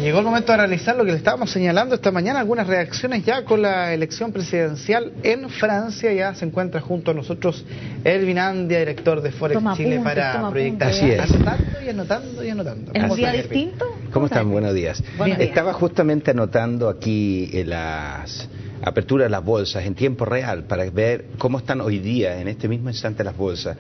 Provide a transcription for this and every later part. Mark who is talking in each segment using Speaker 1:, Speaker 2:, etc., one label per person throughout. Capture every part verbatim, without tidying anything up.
Speaker 1: llegó el momento de realizar lo que le estábamos señalando esta mañana, algunas reacciones ya con la elección presidencial en Francia. Ya se encuentra junto a nosotros Ervin Andia, director de Forex
Speaker 2: toma
Speaker 1: Chile,
Speaker 2: punto,
Speaker 1: para proyectar.
Speaker 3: Así es.
Speaker 1: Anotando y anotando y anotando.
Speaker 2: ¿Es un día distinto?
Speaker 3: ¿Cómo están? Buenos días.
Speaker 2: Buenos días.
Speaker 3: Estaba justamente anotando aquí eh, las aperturas de las bolsas en tiempo real para ver cómo están hoy día, en este mismo instante, las bolsas.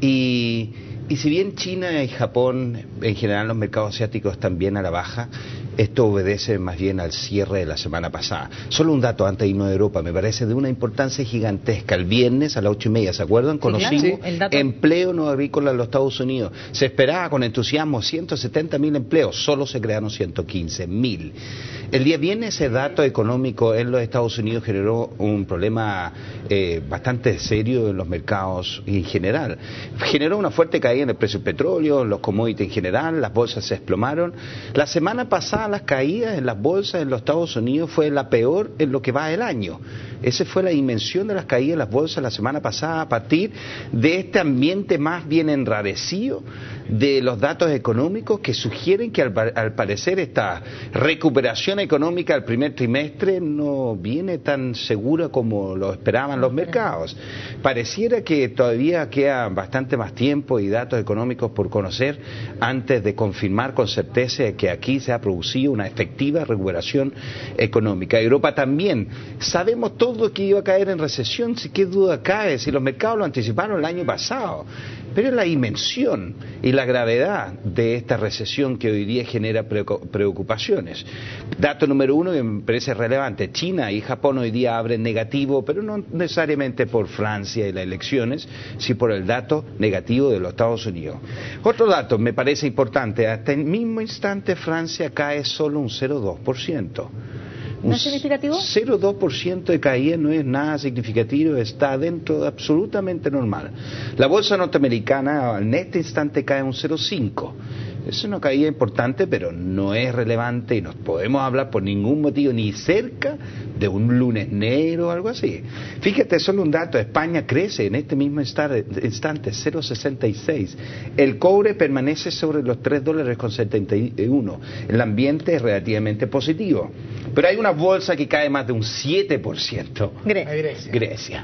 Speaker 3: Y, y si bien China y Japón, en general los mercados asiáticos también a la baja, esto obedece más bien al cierre de la semana pasada. Solo un dato antes de irnos a Europa, me parece de una importancia gigantesca. El viernes a las ocho y media, ¿se acuerdan?
Speaker 2: Sí,
Speaker 3: Conocimos
Speaker 2: claro, el dato...
Speaker 3: empleo no agrícola en los Estados Unidos. Se esperaba con entusiasmo ciento setenta mil empleos, solo se crearon ciento quince mil. El día viernes ese dato económico en los Estados Unidos generó un problema eh, bastante serio en los mercados en general. Generó una fuerte caída en el precio del petróleo, los commodities en general, las bolsas se desplomaron. La semana pasada las caídas en las bolsas en los Estados Unidos fue la peor en lo que va del año. Esa fue la dimensión de las caídas en las bolsas la semana pasada, a partir de este ambiente más bien enrarecido de los datos económicos que sugieren que al, al parecer esta recuperación económica del primer trimestre no viene tan segura como lo esperaban los mercados. Pareciera que todavía queda bastante más tiempo y datos económicos por conocer antes de confirmar con certeza que aquí se ha producido una efectiva recuperación económica. Europa también. Sabemos todo que iba a caer en recesión, si qué duda cabe, si los mercados lo anticiparon el año pasado. Pero es la dimensión y la gravedad de esta recesión que hoy día genera preocupaciones. Dato número uno que me parece relevante: China y Japón hoy día abren negativo, pero no necesariamente por Francia y las elecciones, sino por el dato negativo de los Estados Unidos. Otro dato me parece importante: hasta el mismo instante Francia cae solo un cero coma dos por ciento.
Speaker 2: ¿No es significativo?
Speaker 3: cero coma dos por ciento de caída no es nada significativo, está dentro de absolutamente normal. La bolsa norteamericana en este instante cae un cero coma cinco por ciento. Es una caída importante, pero no es relevante y no podemos hablar por ningún motivo ni cerca de un lunes negro o algo así. Fíjate, solo un dato: España crece en este mismo instante cero coma sesenta y seis. El cobre permanece sobre los tres dólares con setenta y uno. El ambiente es relativamente positivo. Pero hay una bolsa que cae más de un siete por ciento.
Speaker 2: Grecia.
Speaker 3: Grecia.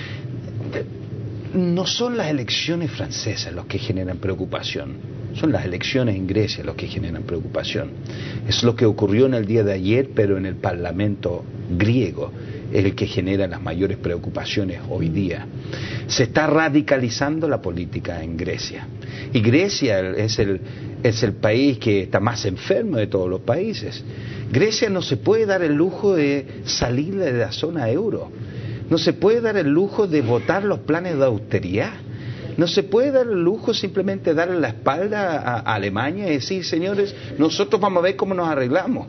Speaker 3: No son las elecciones francesas los que generan preocupación. Son las elecciones en Grecia los que generan preocupación. Es lo que ocurrió en el día de ayer, pero en el Parlamento griego es el que genera las mayores preocupaciones hoy día. Se está radicalizando la política en Grecia. Y Grecia es el, es el país que está más enfermo de todos los países. Grecia no se puede dar el lujo de salir de la zona euro. No se puede dar el lujo de votar los planes de austeridad. No se puede dar el lujo simplemente de darle la espalda a, a Alemania y decir: señores, nosotros vamos a ver cómo nos arreglamos.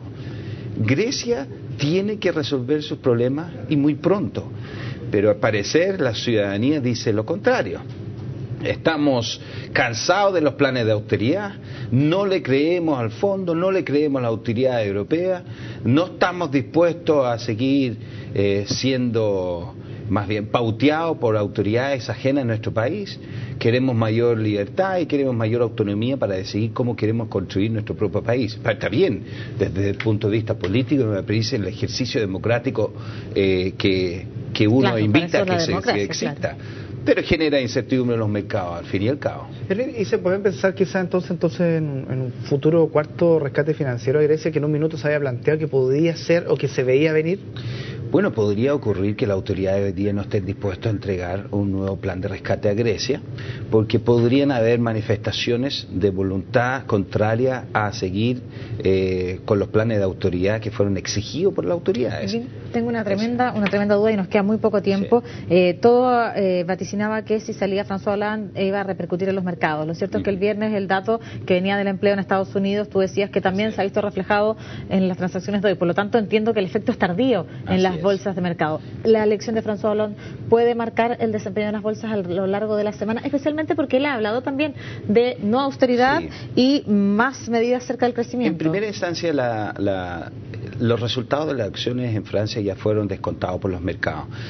Speaker 3: Grecia tiene que resolver sus problemas y muy pronto. Pero al parecer la ciudadanía dice lo contrario. Estamos cansados de los planes de austeridad, no le creemos al fondo, no le creemos a la austeridad europea, no estamos dispuestos a seguir eh, siendo más bien pauteados por autoridades ajenas a nuestro país. Queremos mayor libertad y queremos mayor autonomía para decidir cómo queremos construir nuestro propio país. Está bien, desde el punto de vista político, me parece el ejercicio democrático eh, que, que uno
Speaker 2: claro,
Speaker 3: invita a que, se, que exista.
Speaker 2: Claro.
Speaker 3: Pero genera incertidumbre en los mercados, al fin y al cabo.
Speaker 1: Y se puede pensar quizás entonces, entonces en, en un futuro cuarto rescate financiero de Grecia, que en un minuto se había planteado que podría ser o que se veía venir.
Speaker 3: Bueno, podría ocurrir que las autoridades hoy día no estén dispuestas a entregar un nuevo plan de rescate a Grecia, porque podrían haber manifestaciones de voluntad contraria a seguir eh, con los planes de autoridad que fueron exigidos por las autoridades.
Speaker 2: Tengo una tremenda, una tremenda duda y nos queda muy poco tiempo. Sí. Eh, todo eh, vaticinaba que si salía François Hollande iba a repercutir en los mercados. Lo cierto es que el viernes el dato que venía del empleo en Estados Unidos, tú decías que también sí. se ha visto reflejado en las transacciones de hoy. Por lo tanto, entiendo que el efecto es tardío en Así las es. bolsas de mercado. La elección de François Hollande puede marcar el desempeño de las bolsas a lo largo de la semana, especialmente porque él ha hablado también de no austeridad sí. y más medidas cerca del crecimiento.
Speaker 3: En primera instancia, la, la, los resultados de las elecciones en Francia ya fueron descontados por los mercados.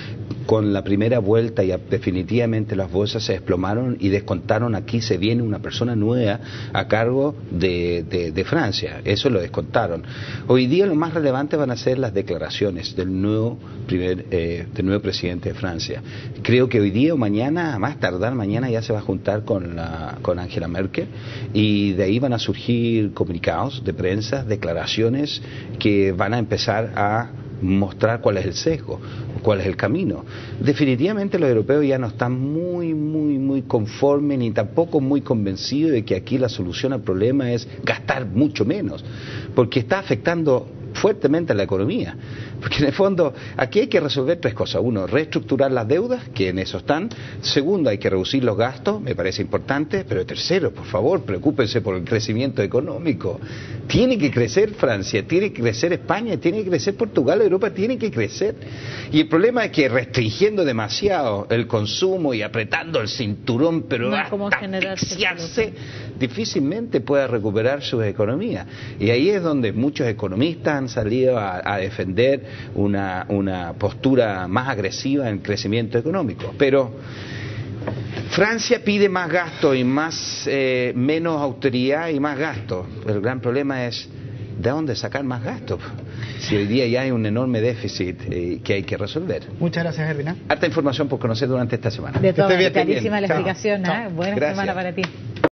Speaker 3: con la primera vuelta y definitivamente las bolsas se desplomaron y descontaron aquí se viene una persona nueva a cargo de, de, de Francia, eso lo descontaron. Hoy día lo más relevante van a ser las declaraciones del nuevo primer eh, del nuevo presidente de Francia. Creo que hoy día o mañana, a más tardar mañana, ya se va a juntar con la, con Angela Merkel y de ahí van a surgir comunicados de prensa, declaraciones que van a empezar a mostrar cuál es el sesgo, cuál es el camino. Definitivamente los europeos ya no están muy, muy, muy conformes ni tampoco muy convencidos de que aquí la solución al problema es gastar mucho menos, porque está afectando fuertemente a la economía. Porque en el fondo, aquí hay que resolver tres cosas. Uno, reestructurar las deudas, que en eso están. Segundo, hay que reducir los gastos, me parece importante. Pero tercero, por favor, preocúpense por el crecimiento económico. Tiene que crecer Francia, tiene que crecer España, tiene que crecer Portugal, Europa tiene que crecer. Y el problema es que restringiendo demasiado el consumo y apretando el cinturón, pero
Speaker 2: no
Speaker 3: hasta asfixiarse, difícilmente pueda recuperar su economía. Y ahí es donde muchos economistas han salido a, a defender una, una postura más agresiva en el crecimiento económico. Pero Francia pide más gasto y más eh, menos austeridad y más gasto. El gran problema es ¿de dónde sacar más gasto? Si hoy día ya hay un enorme déficit eh, que hay que resolver.
Speaker 1: Muchas gracias, Ervin.
Speaker 3: Harta información por conocer durante esta semana.
Speaker 2: De todo, clarísima la explicación. ¿eh? Buena
Speaker 3: Gracias.
Speaker 2: semana para ti.